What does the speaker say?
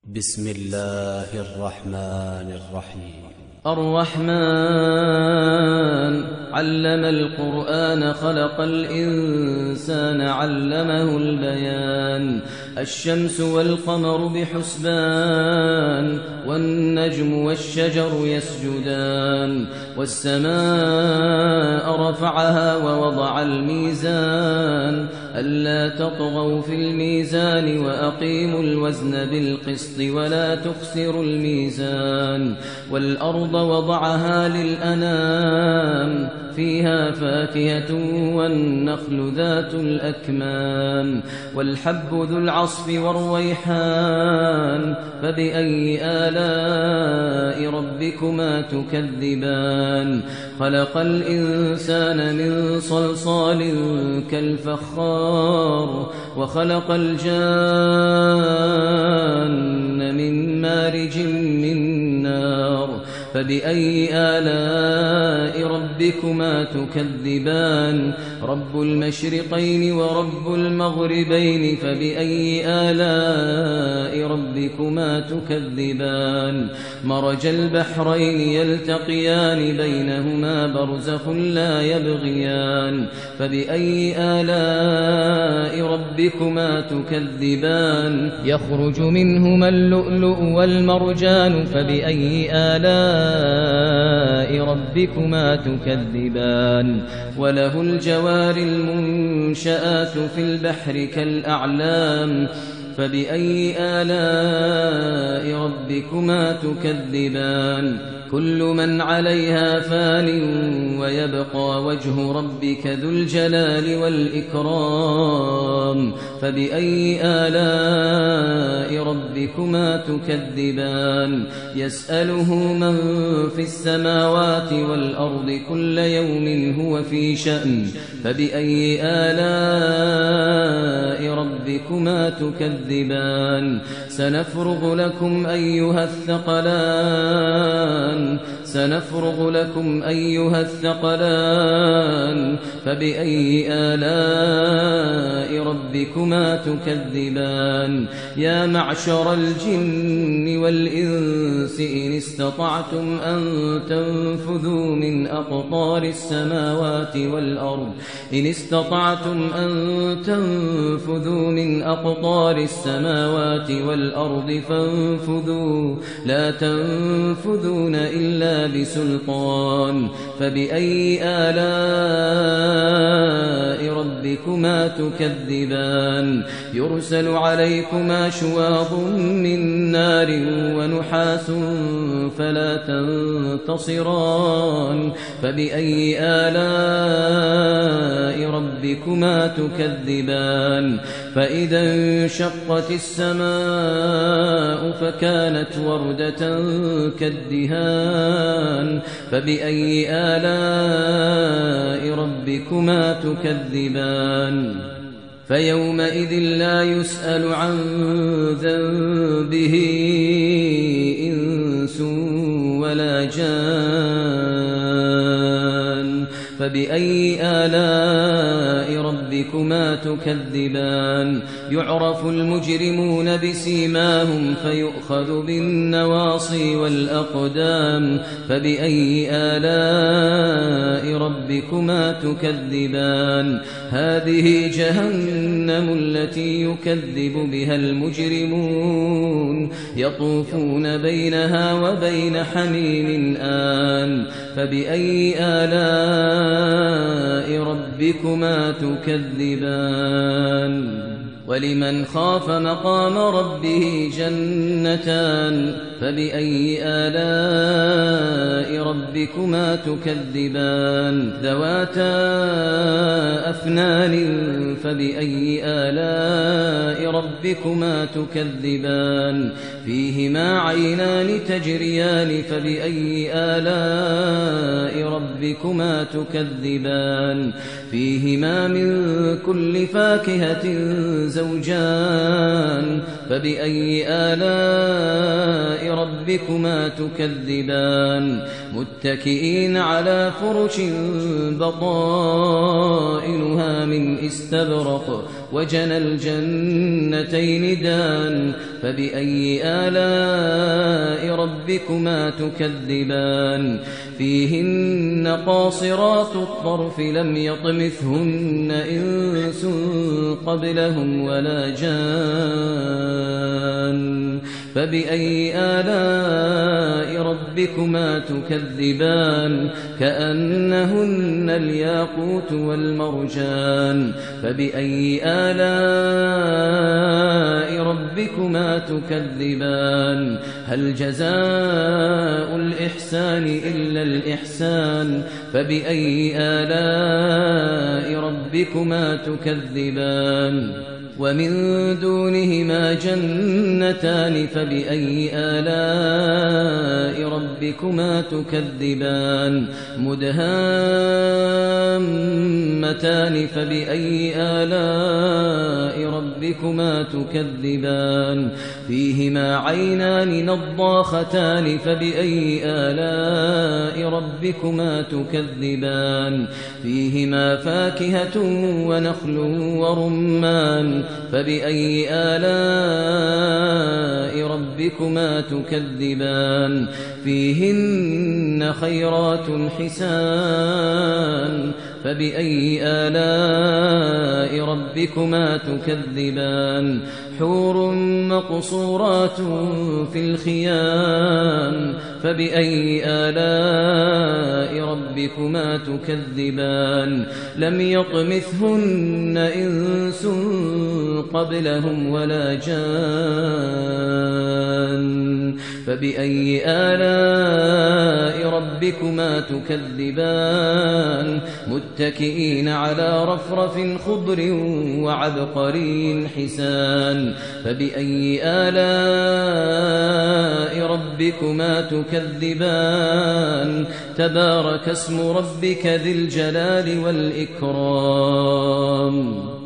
بسم الله الرحمن الرحيم. الرحمن علم القرآن خلق الإنسان علمه البيان. الشمس والقمر بحسبان والنجم والشجر يسجدان والسماء رفعها ووضع الميزان ألا تطغوا في الميزان وأقيموا الوزن بالقسط ولا تخسروا الميزان والأرض وضعها للأنام فيها فاكهة والنخل ذات الأكمام والحب ذو العصف والريحان فبأي آلاء ربكما تكذبان. خلق الإنسان من صلصال كالفخار وخلق الجان من مارج من نار فبأي آلاء ربكما تكذبان. رب المشرقين ورب المغربين فبأي آلاء ربكما تكذبان. مرج البحرين يلتقيان بينهما برزخ لا يبغيان فبأي آلاء ربكما تكذبان. يخرج منهما اللؤلؤ والمرجان فبأي آلاء ربكما تكذبان. وله الجوار المنشآت في البحر كالأعلام فبأي آلاء ربكما تكذبان. كل من عليها فان ويبقى وجه ربك ذو الجلال والإكرام فبأي آلاء ربكما تكذبان. يسأله من في السماوات والأرض كل يوم هو في شأن فبأي آلاء ربكما تكذبان. سنفرغ لكم أيها الثقلان فبأي آلاء ربكما تكذبان. يا معشر الجن والإنس إن استطعتم أن تنفذوا من أقطار السماوات والأرض فانفذوا لا تنفذون إلا بسلطان فبأي آلاء ربكما تكذبان. يرسل عليكما شواظ من نار ونحاس فلا تنتصران فبأي آلاء ربكما تكذبان. فإذا انشقت السماء فكانت وردة كالدهان فبأي آلاء ربكما تكذبان. فيومئذ لا يسأل عن ذنبه إنس ولا جان فبأي آلاء ربكما تكذبان. يعرف المجرمون بسيماهم فيؤخذ بالنواصي والأقدام فبأي آلاء ربكما تكذبان. هذه جهنم التي يكذب بها المجرمون يطوفون بينها وبين حميم آن فبأي آلاء ربكما تكذبان. ولمن خاف مقام ربه جنتان فبأي آلاء ربكما تكذبان. ذواتا أفنان فبأي آلاء ربكما تكذبان. فيهما عينان تجريان فبأي آلاء ربكما تكذبان. فيهما من كل فاكهة زوجان فبأي آلاء ربكما تكذبان متكئين على فرش بطائنها من استبرق وجنى الجنتين دان فبأي آلاء ربكما تكذبان فيهن قاصرات الطرف لم يطمثهن إنس قبلهم ولا جان فبأي آلاء ربكما تكذبان كأنهن الياقوت والمرجان فبأي آلاء ربكما تكذبان هل جزاء الإحسان إلا الإحسان فبأي آلاء ربكما تكذبان ومن دونهما جنتان فبأي آلاء ربكما تكذبان مدهامتان فبأي آلاء ربكما تكذبان فيهما عينان نضاختان فبأي آلاء ربكما تكذبان فيهما فاكهة ونخل ورمان فبأي آلاء ربكما تكذبان فيهن خيرات حسان فبأي آلاء ربكما تكذبان حور مقصورات في الخيام فبأي آلاء ربكما تكذبان لم يطمثهن إنس قبلهم ولا جان فبأي آلاء ربكما تكذبان متكئين على رفرف خضر وعبقري حسان فبأي آلاء ربكما تكذبان تبارك اسم ربك ذي الجلال والإكرام